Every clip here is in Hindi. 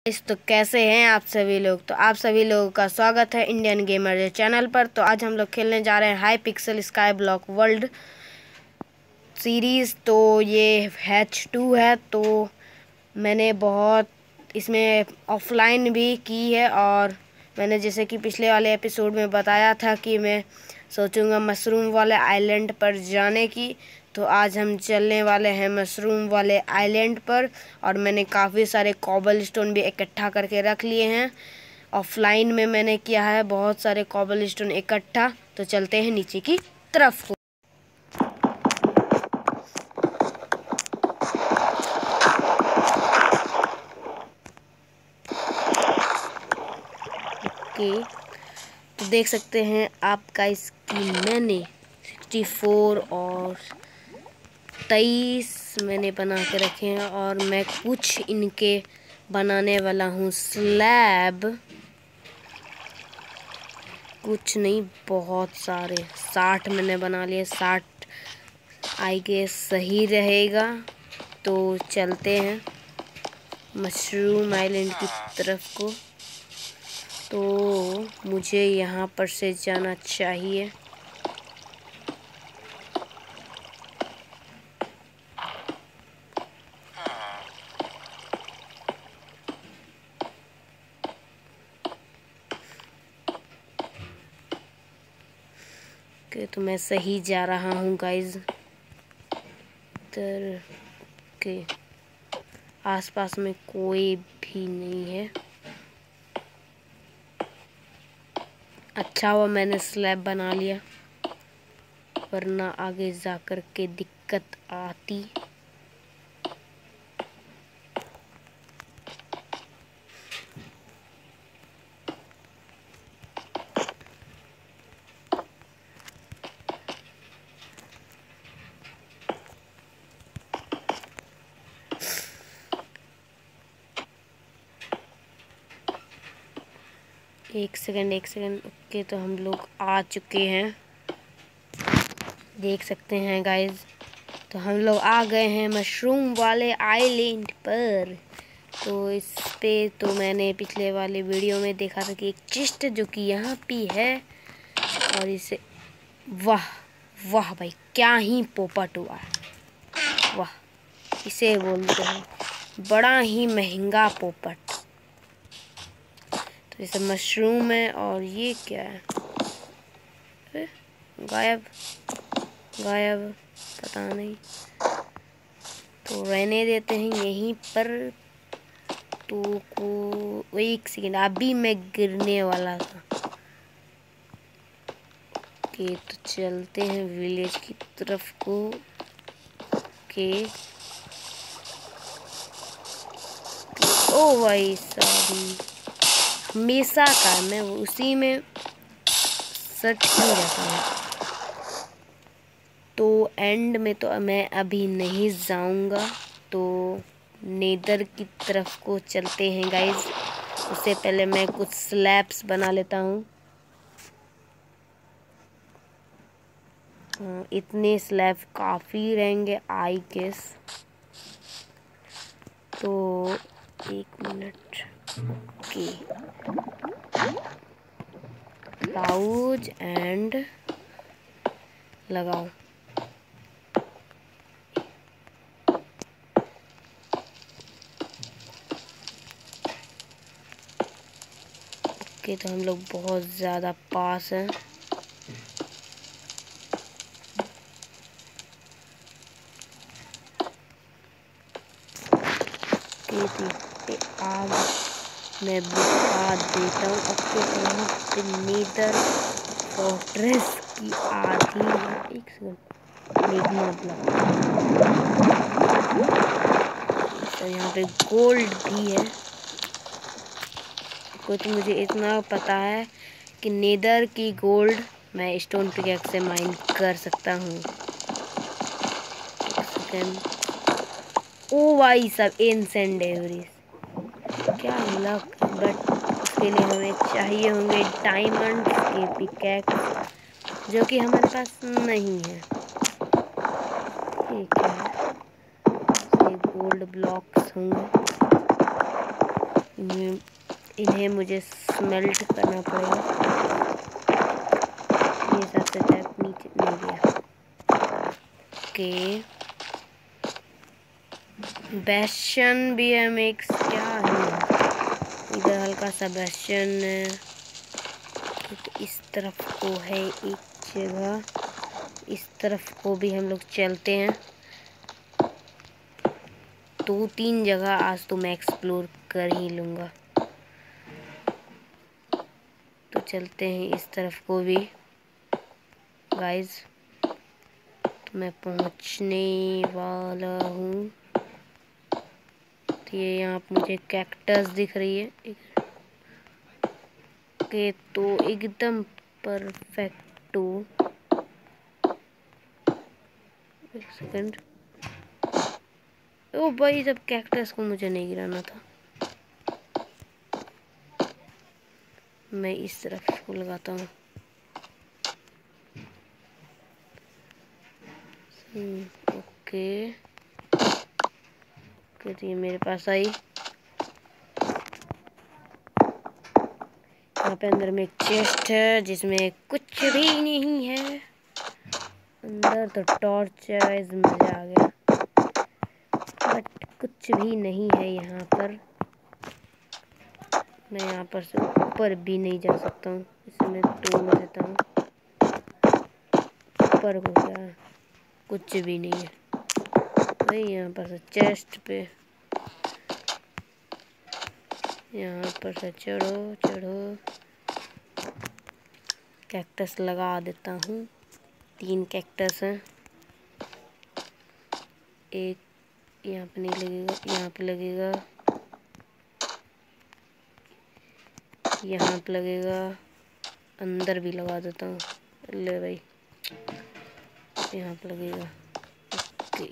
तो कैसे हैं आप सभी लोग। तो आप सभी लोगों का स्वागत है इंडियन गेमर चैनल पर। तो आज हम लोग खेलने जा रहे हैं Hypixel skyblock world series. तो ये H2 है। तो मैंने बहुत इसमें ऑफलाइन भी की है, और मैंने जैसे कि पिछले वाले एपिसोड में बताया था कि मैं सोचूंगा मशरूम वाले आइलैंड पर जाने की। तो आज हम चलने वाले हैं मशरूम वाले आइलैंड पर, और मैंने काफ़ी सारे कॉबल स्टोन भी इकट्ठा करके रख लिए हैं। ऑफलाइन में मैंने किया है बहुत सारे कॉबल स्टोन इकट्ठा। तो चलते हैं नीचे की तरफ। ओके, तो देख सकते हैं आपका इसकी मैंने 64 और 23 मैंने बना के रखे हैं, और मैं कुछ इनके बनाने वाला हूँ स्लैब। कुछ नहीं, बहुत सारे 60 मैंने बना लिए। 60 आई गेस सही रहेगा। तो चलते हैं मशरूम आइलैंड की तरफ को। तो मुझे यहाँ पर से जाना चाहिए। तो मैं सही जा रहा हूँ गाइज। इधर के आसपास में कोई भी नहीं है। अच्छा हुआ मैंने स्लैब बना लिया, वरना आगे जाकर के दिक्कत आती। एक सेकंड। ओके, तो हम लोग आ चुके हैं, देख सकते हैं गाइज। तो हम लोग आ गए हैं मशरूम वाले आइलैंड पर। तो इस पे तो मैंने पिछले वाले वीडियो में देखा था कि एक चिस्ट जो कि यहाँ पे है, और इसे वाह वाह भाई, क्या ही पोपट हुआ है। वाह, इसे बोलते हैं बड़ा ही महंगा पोपट। तो जैसे मशरूम है, और ये क्या है? गायब पता नहीं। तो रहने देते हैं यहीं पर। तो को एक सेकेंड, अभी मैं गिरने वाला था। ओके, तो चलते हैं विलेज की तरफ को। ओके, ओ भाई साहब, हमेशा का मैं उसी में सट ही रहता हूँ। तो एंड में तो मैं अभी नहीं जाऊंगा। तो नेदर की तरफ को चलते हैं गाइज। उससे पहले मैं कुछ स्लैब्स बना लेता हूँ। इतने स्लैब काफ़ी रहेंगे आई गेस। तो एक मिनट। ओके, क्लाउज एंड लगाओ। ओके, तो हम लोग बहुत ज़्यादा पास हैं। पे आग मैं बुझा देता हूँ। ओके, तो यहाँ पे नेदर फोर्ट्रेस की आधी, एक सेकंड, मेग्मा ब्लॉक। तो यहाँ पे गोल्ड भी है। कुछ मुझे इतना पता है कि नेदर की गोल्ड मैं स्टोन पिकैक्स से माइन कर सकता हूँ। एक सेकंड। ओ भाई सब एंसेंट डेवरीज, क्या लक। बट उसके लिए हमें चाहिए होंगे डायमंड के पिकैक्स, जो कि हमारे पास नहीं है। ठीक है, ये गोल्ड ब्लॉक्स होंगे। इन्हें मुझे स्मेल्ट करना पड़ेगा। ये सबसे तक नीचे नहीं गया। ओके, बेशन भी है मिक्स, क्या है इधर हल्का सा बेशन। इस तरफ को है एक जगह, इस तरफ को भी हम लोग चलते हैं। 2-3 जगह आज तो मैं एक्सप्लोर कर ही लूँगा। तो चलते हैं इस तरफ को भी गाइस। तो मैं पहुंचने वाला हूँ। तो ये यहाँ पे मुझे कैक्टस दिख रही है। ओके, तो एकदम परफेक्टो। एक सेकंड। ओ भाई, सब कैक्टस को मुझे नहीं गिराना था। मैं इस तरफ को लगाता हूँ। ओके, तो ये मेरे पास आई। यहाँ पे अंदर में एक चेस्ट है जिसमें कुछ भी नहीं है। अंदर तो टॉर्च है, मजा आ गया। बट कुछ भी नहीं है यहाँ पर। मैं यहाँ पर से ऊपर भी नहीं जा सकता हूँ। इसे मैं तोड़ देता हूँ। ऊपर को क्या है? कुछ भी नहीं है भाई। यहाँ पर से चेस्ट पे, यहाँ पर से चढ़ो चढ़ो। कैक्टस लगा देता हूँ। 3 कैक्टस हैं। एक यहाँ पे नहीं लगेगा, यहाँ पे लगेगा, यहाँ पे लगेगा। अंदर भी लगा देता हूँ। ले भाई, यहाँ पे लगेगा। ओके,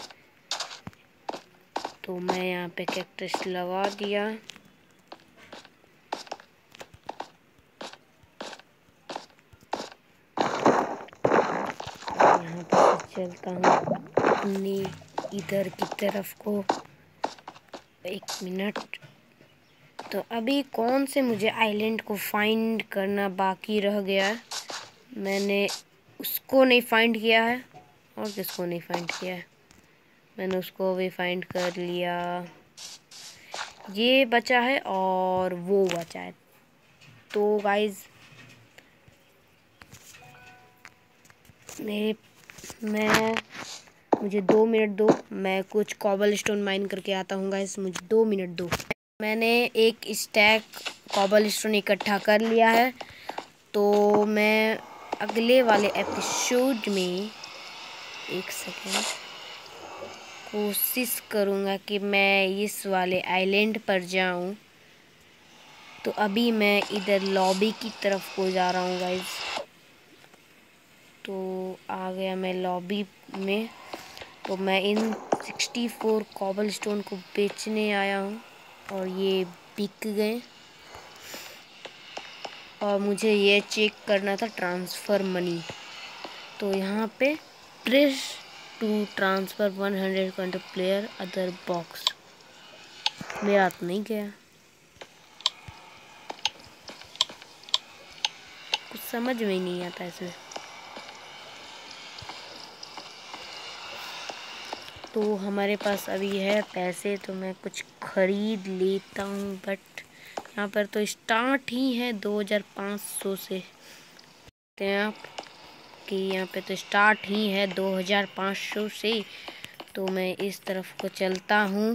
तो मैं यहाँ पे कैक्टस लगा दिया। यहाँ पर चलता हूँ अपनी इधर की तरफ को। 1 मिनट। तो अभी कौन से मुझे आइलैंड को फाइंड करना बाकी रह गया है। मैंने उसको नहीं फाइंड किया है। और किसको नहीं फाइंड किया है? मैंने उसको भी फाइंड कर लिया। ये बचा है और वो बचा है। तो गाइज मुझे 2 मिनट दो। मैं कुछ कॉबल स्टोन माइन करके आता हूँ गाइज। मुझे 2 मिनट दो। मैंने एक स्टैक कॉबल स्टोन इकट्ठा कर लिया है। तो मैं अगले वाले एपिसोड में, एक सेकेंड, कोशिश करूँगा कि मैं इस वाले आइलैंड पर जाऊँ। तो अभी मैं इधर लॉबी की तरफ को जा रहा हूँ गाइज। तो आ गया मैं लॉबी में। तो मैं इन 64 कॉबल स्टोन को बेचने आया हूँ और ये बिक गए। और मुझे ये चेक करना था ट्रांसफ़र मनी। तो यहाँ पे प्रेस टू ट्रांसफ़र 100 कंट प्लेयर अदर बॉक्स। मेरा तो नहीं गया। कुछ समझ में ही नहीं आता इसमें। तो हमारे पास अभी है पैसे, तो मैं कुछ खरीद लेता हूँ। बट यहाँ पर तो स्टार्ट ही है 2500 से। देखते हैं आप कि यहाँ पे तो स्टार्ट ही है 2500 से। तो मैं इस तरफ को चलता हूँ।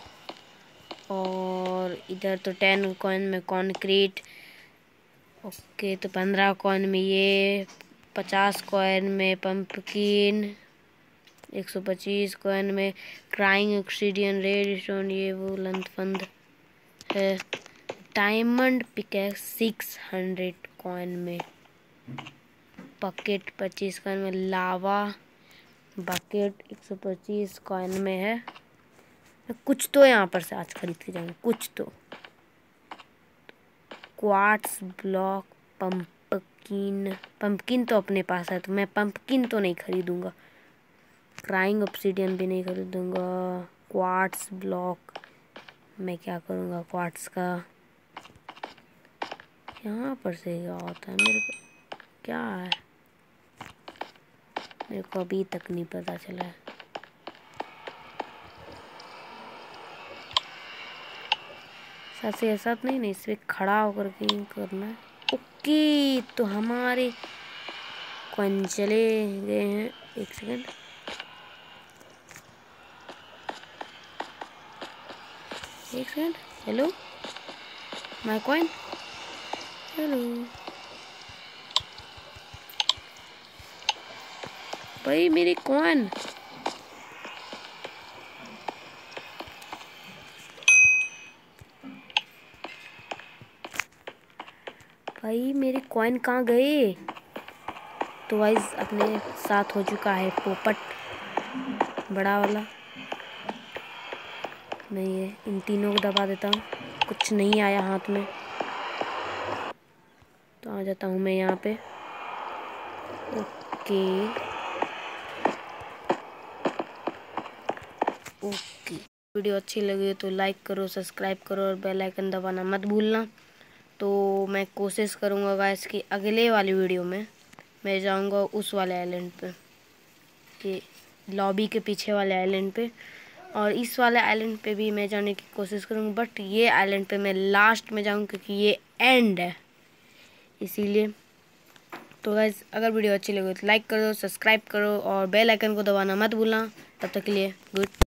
और इधर तो 10 कॉइन में कॉन्क्रीट। ओके, तो 15 कॉइन में ये, 50 कॉइन में पंपकिन, 125 कॉइन में क्राइंग ऑक्सीडियन रेड स्टोन, ये वो लंतफंद है। डायमंड पिकैक्स 600 कॉइन में। बकेट 25 कॉइन में। लावा बकेट 125 कॉइन में है। कुछ तो यहाँ पर से आज खरीद के जाऊँगा, कुछ तो। क्वार्ट्स ब्लॉक, पंपकिन तो अपने पास है, तो मैं पंपकिन तो नहीं खरीदूँगा। क्राइंग ऑब्सिडियन भी नहीं खरीदूँगा। क्वार्ट्स ब्लॉक मैं क्या करूँगा क्वार्ट्स का। यहाँ पर से क्या होता है मेरे को क्या है, मेरे को अभी तक नहीं पता चला है। साथ ही ऐसा नहीं नहीं, इस पर खड़ा होकर के करना है। ओके, तो हमारे कौन चले गए हैं। एक सेकंड, एक second. Hello my coin, hello भाई मेरी कॉइन। भाई मेरी कॉइन कहाँ गए। तो वाइज अपने साथ हो चुका है पोपट बड़ा वाला। नहीं है, इन तीनों को दबा देता हूँ। कुछ नहीं आया हाथ में, तो आ जाता हूँ मैं यहाँ पे। ओके ओके, वीडियो अच्छी लगी तो लाइक करो, सब्सक्राइब करो और बेल आइकन दबाना मत भूलना। तो मैं कोशिश करूँगा गाइस कि अगले वाली वीडियो में मैं जाऊँगा उस वाले आइलैंड पे, कि लॉबी के पीछे वाले आइलैंड पे, और इस वाले आइलैंड पे भी मैं जाने की कोशिश करूँगा। बट ये आइलैंड पे मैं लास्ट में जाऊँ क्योंकि ये एंड है, इसीलिए। तो गाइस अगर वीडियो अच्छी लगे तो लाइक करो, सब्सक्राइब करो और बेल आइकन को दबाना मत भूलना। तब तक के लिए गुड।